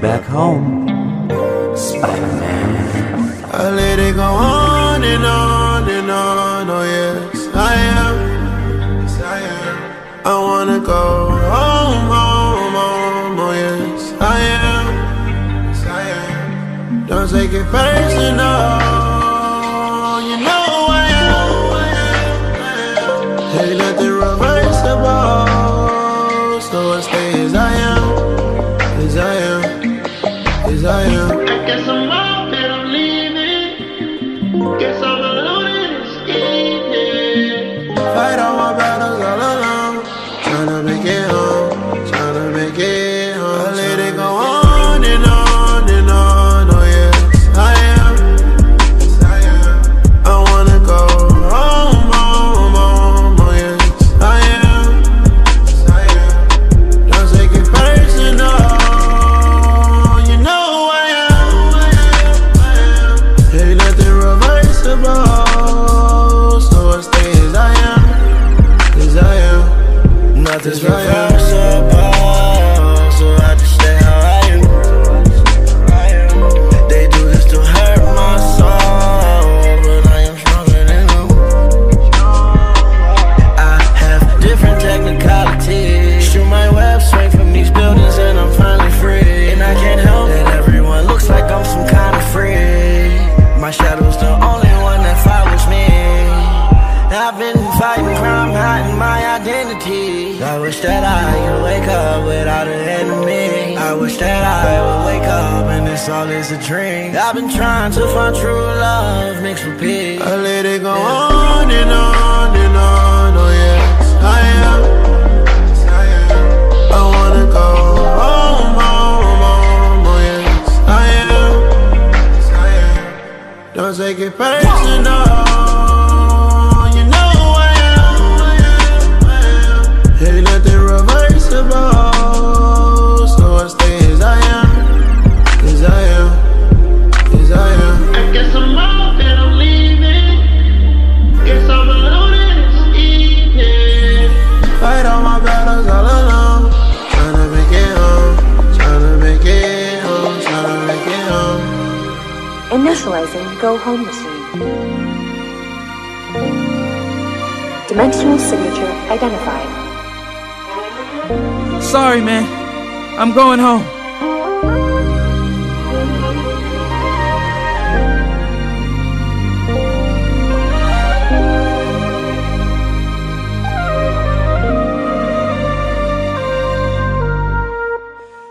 back home, Spider-Man. I let it go on and on and on, oh yes, I am, yes I am. I wanna go home, home, home, oh yes, I am, yes I am. Don't take it personal, you know I am, ain't nothing reversible, so I stay as I am, as I am, as I am. I guess I'm out and I'm leaving. Guess I'm alone in this evening. Fight all my battles all alone, tryna make it home, tryna make it home. I let it go on and on and on, oh yes, I am, yes I am. I wanna go home, home, home, oh yes, I am, yes I am. Don't take it personal, you know I am, ain't nothing reversible, so I stay as I am, as I am. Nothing's reversible, so I just stay how I am. They do this to hurt my soul, but I am stronger than them. I have different technicalities. Shoot my web straight from these buildings and I'm finally free. And I can't help it, everyone looks like I'm some kind of freak. My shadow's the only one that follows me. I've been fighting crime, hiding my identity. I wish that I could wake up without an enemy. I wish that I would wake up and this all is a dream. I've been trying to find true love mixed with peace. I let it go on and on and on, oh yes, I am, yes I am. I wanna go home, home, home, oh yes, I am, yes I am. Don't take it personal, you know I am, ain't nothing reversible, so I stay as I am, as I am, as I am. I guess I'm out and I'm leaving. Guess I'm alone in this evening. Fight all my battles all alone, tryna make it home, tryna make it home, tryna make it home. Initializing Go Home machine. Dimensional signature identified. Sorry, man. I'm going home.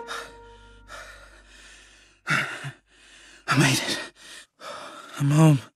I made it. I'm home.